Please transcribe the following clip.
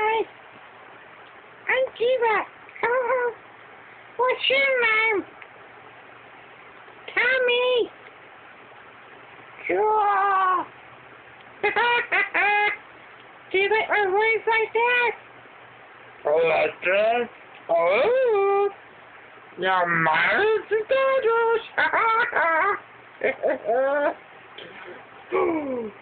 Hi. I'm Kiva. Oh, what's your name? Tommy. Cool. Do you like my voice like that? Like that? Oh, you're married to Dodos.